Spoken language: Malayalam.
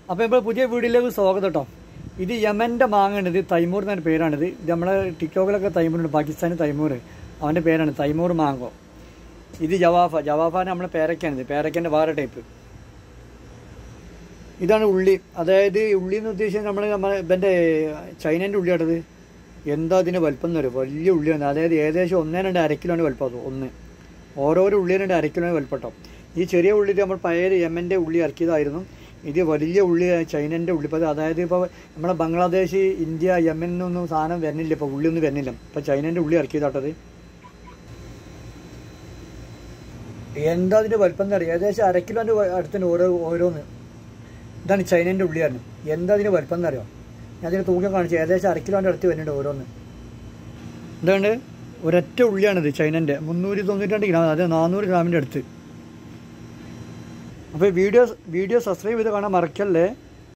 അപ്പോൾ ഇപ്പോൾ പുതിയ വീഡിയോയിലേക്ക് സ്വാഗതം കേട്ടോ. ഇത് യമൻ്റെ മാങ്ങയാണ്. ഇത് തൈമൂർ എന്നൊരു പേരാണിത്. ഇത് നമ്മളെ ടിക്ടോക്കിലൊക്കെ തൈമൂറുണ്ട്, പാകിസ്ഥാനി തൈമൂർ അവൻ്റെ പേരാണ് തൈമൂർ മാങ്കോ. ഇത് ജവാഫാന് നമ്മളെ പേരയ്ക്കാണിത്, പേരയ്ക്കൻ്റെ വേറെ ടൈപ്പ്. ഇതാണ് ഉള്ളി. അതായത് ഉള്ളി എന്ന് ഉദ്ദേശിച്ചാൽ നമ്മളെ ഇവൻ്റെ ചൈനേൻ്റെ ഉള്ളിയാട്ടത്. എന്താ അതിൻ്റെ വലുപ്പം എന്ന് പറയും, വലിയ ഉള്ളിയാണ്. അതായത് ഏകദേശം 1.2 കിലോന് വലുപ്പം. അത് ഓരോരോ ഉള്ളിയുടെ 1 കിലോന് വലുപ്പട്ടോ. ഈ ചെറിയ ഉള്ളി നമ്മൾ പഴയ യമൻ്റെ ഉള്ളി ഇറക്കിയതായിരുന്നു. ഇത് വലിയ ഉള്ളി ചൈനൻ്റെ ഉള്ളിപ്പോൾ. അതായത് ഇപ്പോൾ നമ്മളെ ബംഗ്ലാദേശ്, ഇന്ത്യ, യമനിന്നൊന്നും സാധനം വരുന്നില്ല, ഇപ്പോൾ ഉള്ളിയൊന്നും വരുന്നില്ല. ഇപ്പോൾ ചൈനൻ്റെ ഉള്ളി ഇറക്കിയതാട്ടത്. എന്താ അതിൻ്റെ വലുപ്പം എന്ന് അറിയാം, ഏകദേശം 1 കിലോൻ്റെ അടുത്തുണ്ട് ഓരോന്ന്. ഇതാണ് ചൈനൻ്റെ ഉള്ളിയാണ്. എന്താ അതിൻ്റെ വലുപ്പം എന്നറിയാം, ഞാൻ അതിന് തൂക്കം കാണിച്ചു. ഏകദേശം 1 കിലോൻ്റെ അടുത്ത് വരുന്നുണ്ട് ഓരോന്ന്. എന്താണ് ഒരൊറ്റ ഉള്ളിയാണിത് ചൈനൻ്റെ. 392 ഗ്രാം, അതായത് 400 ഗ്രാമിൻ്റെ അടുത്ത്. അപ്പോൾ വീഡിയോ സബ്സ്ക്രൈബ് ചെയ്ത് കാണാൻ മറക്കല്ലേ.